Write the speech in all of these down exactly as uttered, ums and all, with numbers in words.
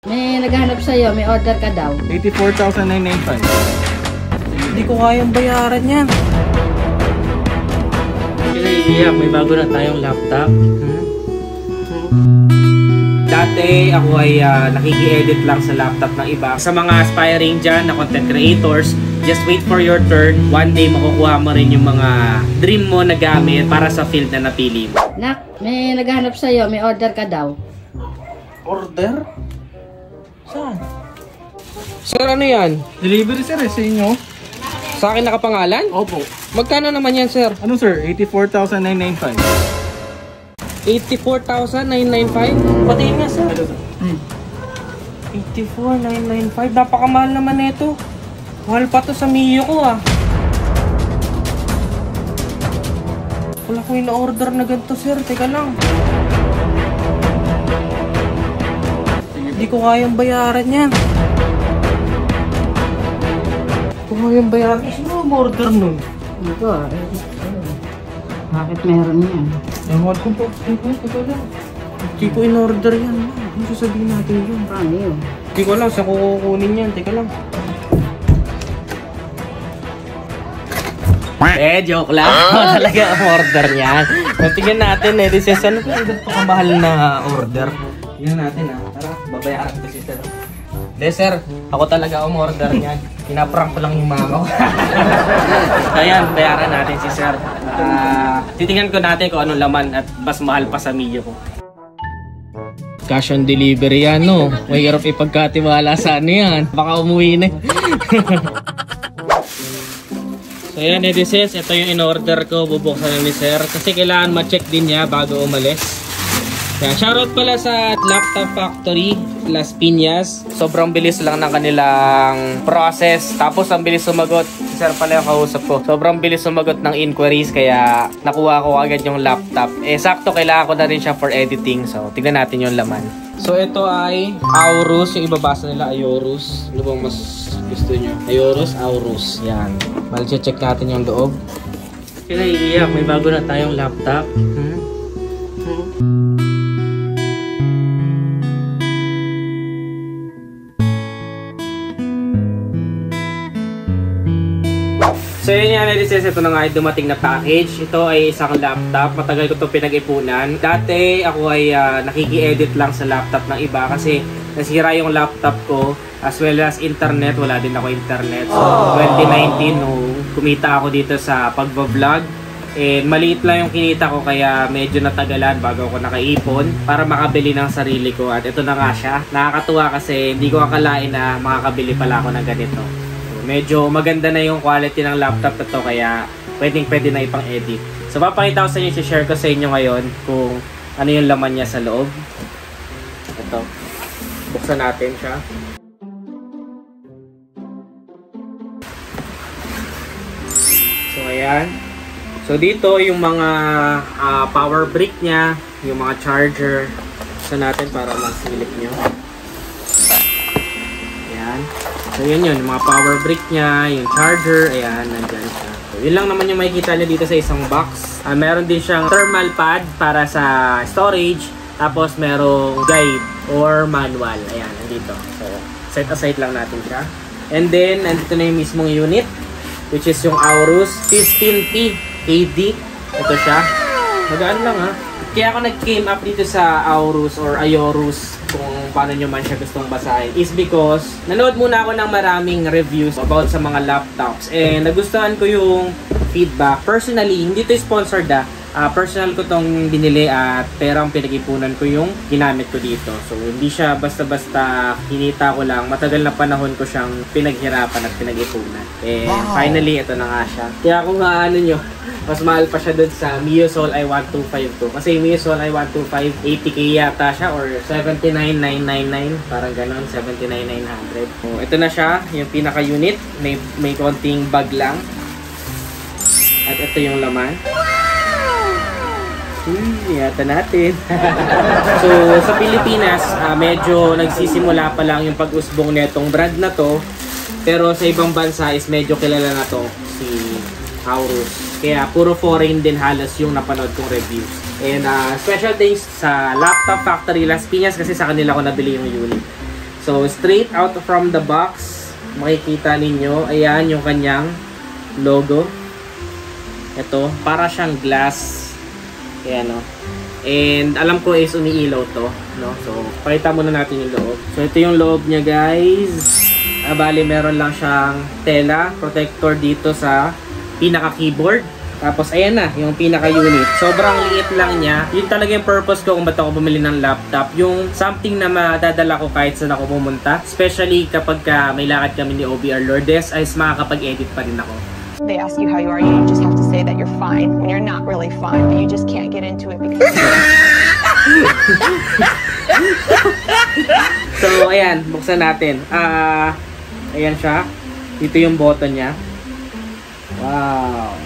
May naghahanap sa'yo, may order ka daw. eighty-four thousand nine ninety-five. Hindi ko kayang bayaran yan. Iyak, may bago na tayong laptop. Hmm? Dati ako ay uh, nakiki-edit lang sa laptop ng iba. Sa mga aspiring dyan na content creators, just wait for your turn. One day makukuha mo rin yung mga dream mo na gamit para sa field na napili mo. Nak, may naghahanap sa'yo, may order ka daw. Order? Saan? Sir, ano yan? Delivery sir eh, sa inyo. Sa akin nakapangalan? Opo. Magkano naman yan, sir? Ano sir? eighty-four thousand nine ninety-five. eighty-four thousand nine ninety-five? Patiin nga, sir. Hmm. eighty-four thousand nine ninety-five? Napakamahal naman ito. Mahal pa to sa Mio ko, ah. Wala ko yung na-order na ganito, sir. Teka lang. Hindi ko kayang bayaran yan. Hindi ko kayang bayaran. Sino ang order nun? Ito ah. Bakit meron yan? Ewan ko po. Ito lang. Hindi ko in-order yan. Ano sasabihin natin yun? Paano yun? Hindi ko alam. Saan ko kukunin yan? Teka lang. Eh, joke lang. Ah! Talaga ang order niyan. Tingnan natin eh. This is ano pa yung pakamahal na order. Tingnan natin ah. Tara, babayaran ko si sir. Hindi sir, ako talaga ang order niyan. Pinaprank ko lang yung mama ko. Ayan, bayaran natin si sir. Uh, titingnan ko natin kung anong laman at mas mahal pa sa Mio ko. Cash on delivery yan, no? Mahirap ipagkatiwala sa ano yan. Baka umuwi na. So yan, editors, ito yung in-order ko. Bubuksan na ni sir. Kasi kailangan ma-check din niya bago umalis. Yan, shoutout pala sa Laptop Factory Las Piñas. Sobrang bilis lang ng kanilang process. Tapos ang bilis sumagot. Sir pala yung kausap ko. Sobrang bilis sumagot ng inquiries. Kaya nakuha ko agad yung laptop. Eh sakto kailangan ko na rin siya for editing. So tignan natin yung laman. So ito ay Aorus. Yung ibabasa nila Aorus. Ano bang mas gusto nyo? Aorus, Aorus. Yan. Bali check natin yung loob. Iyak, may bago na tayong laptop. Hmm? So yun yan, editors, ito na nga ay dumating na package. Ito ay isang laptop. Matagal ko ito pinag-ipunan. Dati ako ay uh, nakiki-edit lang sa laptop ng iba kasi nasira yung laptop ko as well as internet. Wala din ako internet. So twenty nineteen, no, kumita ako dito sa pagbablog. Eh, maliit lang yung kinita ko kaya medyo natagalan bago ako nakaipon para makabili ng sarili ko. At ito na nga siya. Nakakatuwa kasi hindi ko akalain na makakabili pala ako ng ganito. Medyo maganda na yung quality ng laptop na to kaya pwedeng pwede na ipang edit. So papakita ko sa inyo, share ko sa inyo ngayon kung ano yung laman niya sa loob. Ito. Buksan natin siya. So ayan. So dito yung mga uh, power brick niya, yung mga charger. Buksan natin para masilip nyo. Ayan. So yun yun, yung mga power brick niya, yung charger, ayan, nandyan siya. So yun lang naman yung makikita niyo dito sa isang box. Uh, meron din siyang thermal pad para sa storage. Tapos merong guide or manual. Ayan, nandito. So set aside lang natin siya. And then, nandito na yung mismong unit, which is yung Aorus fifteen P A D. Ito siya. Magaan lang ha. Kaya ako nag-came up dito sa Aorus or Aorus, kung paano nyo man siya gustong basahin, is because nanood muna ako ng maraming reviews about sa mga laptops and nagustuhan ko yung feedback. Personally, hindi to sponsored ah. Uh, personal ko tong binili at perang pinag-ipunan ko yung ginamit ko dito. So hindi siya basta-basta kinita ko lang. Matagal na panahon ko siyang pinaghirapan at pinag-ipunan. And wow, finally, ito na nga siya. Kaya kung ano nyo, mas mahal pa siya dun sa Miosol i one two five two. Kasi Miosol i one two five, eighty K yata siya or seventy-nine thousand nine hundred ninety-nine. Parang ganon, seventy-nine thousand nine hundred. So ito na siya, yung pinaka-unit. May, may konting bag lang. At ito yung laman. Hmm, yata natin. So, sa Pilipinas, uh, medyo nagsisimula pa lang yung pag-usbong netong brand na to. Pero sa ibang bansa is medyo kilala na to, si Aorus. Kaya puro foreign din halos yung napanood kong reviews. And uh, special thanks sa Laptop Factory Las Piñas kasi sa kanila ko nabili yung unit. So, straight out from the box, makikita ninyo, ayan yung kanyang logo. Ito, para siyang glass. Ayan, no? And alam ko is umiilaw to, no? So, pakita muna natin yung loob. So, ito yung loob niya, guys. Ah, bali, meron lang siyang tela, protector dito sa pinaka-keyboard. Tapos, ayan na, yung pinaka-unit. Sobrang liit lang niya. Yun talaga yung purpose ko kung ba't ako bumili ng laptop. Yung something na madadala ko kahit saan ako pumunta. Especially kapag ka may lakad kami ni O B R Lourdes, ay makakapag-edit pa rin ako. They ask you how you are, you just have to say that you're fine when you're not really fine, but you just can't get into it because... So, ayan, buksan natin. Ah, uh, ayan siya. Dito yung button niya. Wow.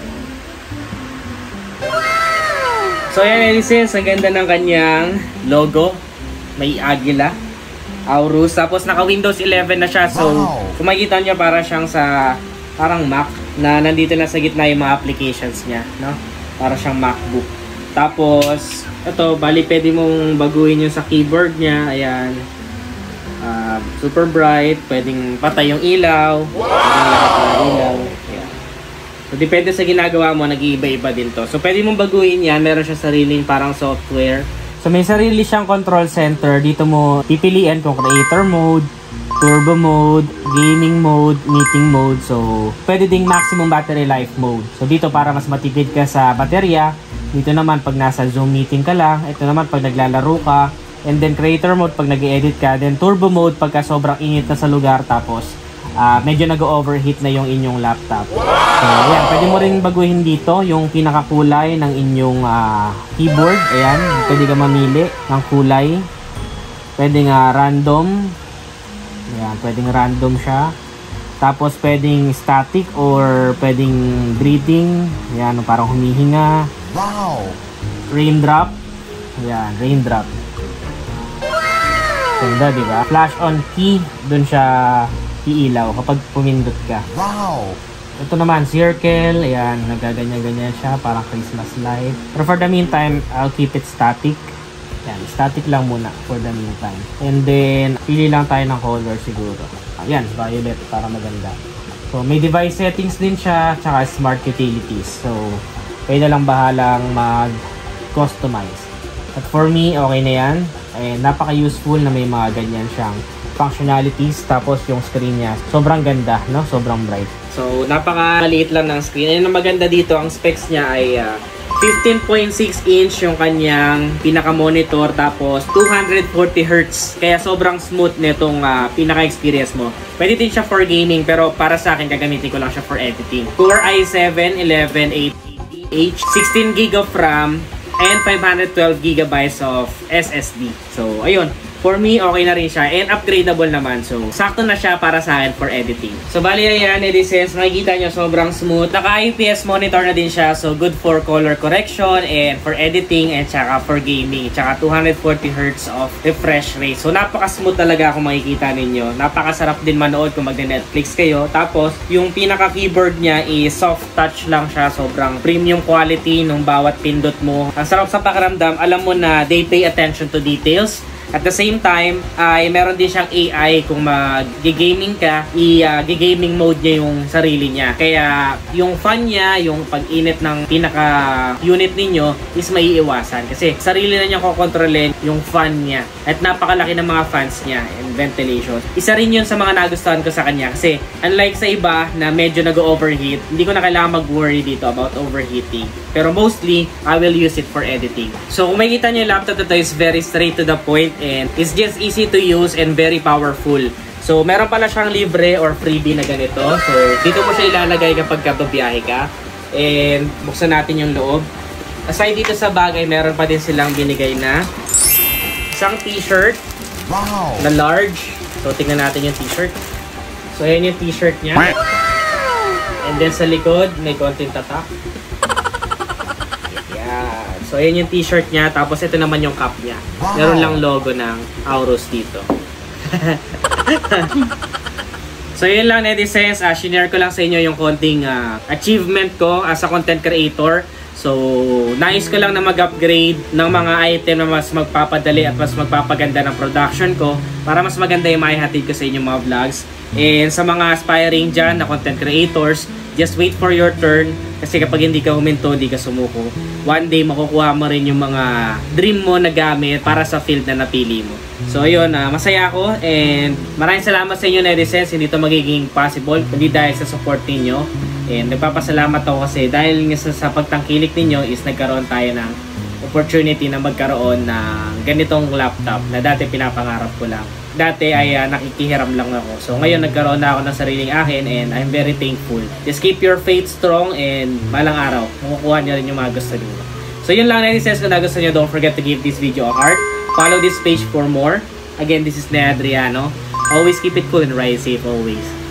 So, ayan, Edisys, ang ganda ng kanyang logo. May agila, Aorus. Tapos, naka-Windows eleven na siya. So, wow. Kung makikita nyo, para siyang sa, parang Mac, na nandito na sa gitna yung mga applications niya, no? Para siyang MacBook. Tapos, ito, bali, pwede mong baguhin yung sa keyboard niya. Ayan. Uh, super bright. Pwedeng patay yung ilaw. Wow! Ilaw. So, depende sa ginagawa mo, nag-iiba-iba din to. So, pwede mong baguhin yan. Meron siya sariling parang software. So, may sarili siyang control center. Dito mo pipiliin kung creator mode, turbo mode, gaming mode, meeting mode. So, pwede ding maximum battery life mode. So, dito para mas matipid ka sa baterya. Dito naman pag nasa Zoom meeting ka lang. Ito naman pag naglalaro ka. And then, creator mode pag nag-edit ka. Then, turbo mode pagka sobrang init na sa lugar. Tapos, Uh, medyo nag-overheat na yung inyong laptop. So, ayan. Pwede mo rin baguhin dito yung pinakakulay ng inyong uh, keyboard. Ayan. Pwede ka mamili ng kulay. Pwedeng uh, random. Ayan. Pwedeng random siya. Tapos, pwedeng static or pwedeng breathing. Ayan. Parang humihinga. Wow! Raindrop. Ayan. Raindrop. Ganda, diba? Flash on key. Dun siya iilaw kapag pumindot ka. Wow! Ito naman, circle. Ayan, nagaganyan-ganyan siya. Parang Christmas light. Pero for the meantime, I'll keep it static. Ayan, static lang muna for the meantime. And then, pili lang tayo ng color siguro. Ayan, violet para maganda. So, may device settings din siya, tsaka smart utilities. So, kayo na lang bahalang mag-customize. At for me, okay na yan. Eh, napaka-useful na may mga ganyan siyang functionalities. Tapos yung screen niya, sobrang ganda, no? Sobrang bright. So, napaka-maliit lang ng screen. Ayun ang maganda dito, ang specs niya ay uh, fifteen point six inch yung kanyang pinaka-monitor. Tapos, two hundred forty hertz. Kaya sobrang smooth nitong uh, pinaka-experience mo. Pwede din siya for gaming, pero para sa akin, gagamitin ko lang siya for editing. Core i seven eleven eighty H, sixteen gig of RAM, and five hundred twelve gigabytes of S S D. So, ayun. For me, okay na rin siya. And upgradable naman. So, sakto na siya para sa akin for editing. So, bali yan, Edisys. Makikita nyo, sobrang smooth. Naka-I P S monitor na din siya. So, good for color correction and for editing and tsaka for gaming. Tsaka two hundred forty hertz of refresh rate. So, napaka-smooth talaga kung makikita ninyo. Napakasarap din manood kung mag-Netflix kayo. Tapos, yung pinaka-keyboard niya is soft touch lang siya. Sobrang premium quality nung bawat pindot mo. Ang sarap sa pakiramdam. Alam mo na they pay attention to details. At the same time, ay uh, meron din siyang A I kung mag-gaming ka, i-gaming uh, mode niya yung sarili niya. Kaya yung fan niya, yung pag-init ng pinaka-unit ninyo is maiiwasan. Kasi sarili na niya kokontrolin yung fan niya. At napakalaki ng mga fans niya and ventilation. Isa rin yun sa mga nagustuhan ko sa kanya. Kasi unlike sa iba na medyo nag-overheat, hindi ko na kailangan mag-worry dito about overheating. Pero mostly, I will use it for editing. So kung makikita niyo yung laptop ito is very straight to the point. And it's just easy to use and very powerful. So, meron pala siyang libre or freebie na ganito. So, dito mo siya ilalagay kapag kababiyahe ka. And, buksan natin yung loob. Aside dito sa bagay, meron pa din silang binigay na isang t-shirt. Wow! Na large. So, tingnan natin yung t-shirt. So, ayan yung t-shirt niya. And then, sa likod, may konting tatak. So, ayan yung t-shirt niya. Tapos, ito naman yung cup niya. Wow. Meron lang logo ng Aorus dito. So, yun lang, Edisys. Uh, Shinare ko lang sa inyo yung konting uh, achievement ko as a content creator. So, nais ko lang na mag-upgrade ng mga item na mas magpapadali at mas magpapaganda ng production ko para mas maganda yung maihatid ko sa inyong mga vlogs. And sa mga aspiring dyan na content creators, just wait for your turn kasi kapag hindi ka huminto, hindi ka sumuko, one day makukuha mo rin yung mga dream mo na gamit para sa field na napili mo. So ayun, uh, masaya ako and maraming salamat sa inyo netizens. Hindi ito magiging possible kundi dahil sa support ninyo. And nagpapasalamat ako kasi dahil nga sa, sa pagtangkilik ninyo is nagkaroon tayo ng opportunity na magkaroon ng ganitong laptop na dati pinapangarap ko lang. Dati ay uh, nakikihiram lang ako. So ngayon nagkaroon na ako ng sariling akin and I'm very thankful. Just keep your faith strong and malang araw makukuha nyo rin yung mga gusto nyo. So yun lang netizens, kung nagustuhan nyo, don't forget to give this video a heart. Follow this page for more. Again, this is Nea Adriano. Always keep it cool and ride safe always.